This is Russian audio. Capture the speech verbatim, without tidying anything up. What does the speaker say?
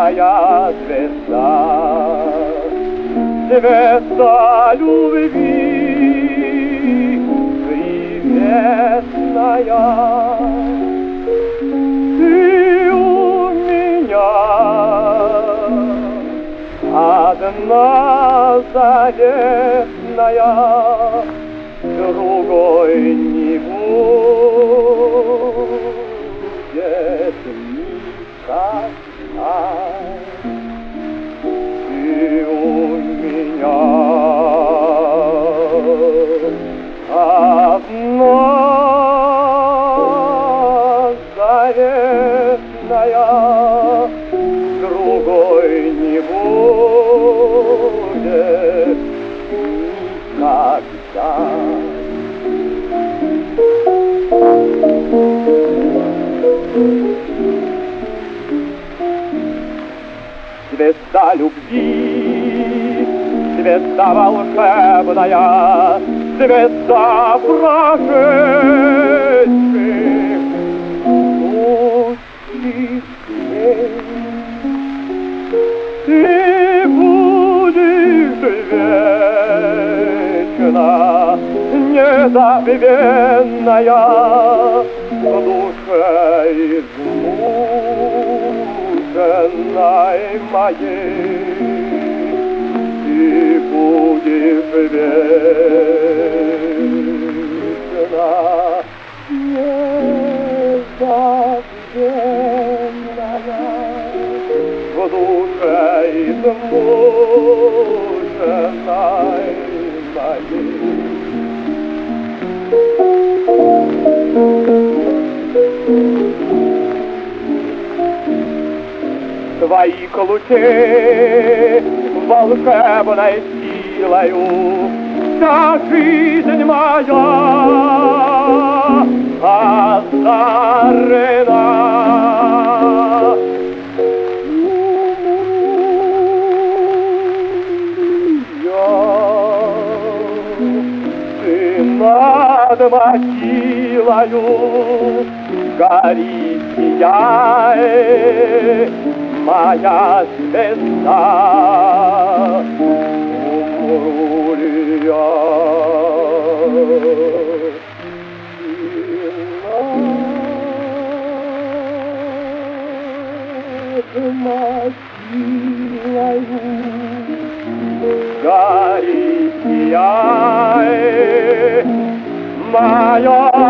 моя звезда, звезда любви приветная. Ты у меня одна заветная, другой не будет никогда. Ты у меня одна заветная, другой не будет никогда. Звезда любви, звезда волшебная, звезда прошедших лучших дней. Ты будешь вечно незабвенная в душе измученной моей. Ты будешь вечно незабвенная в душе измученной моей. Твоих лучей волшебной силою вся жизнь моя озарена. Ты над могилою Гори, сияй, моя звезда. Умру ли я и над могилою Гори, сияй, моя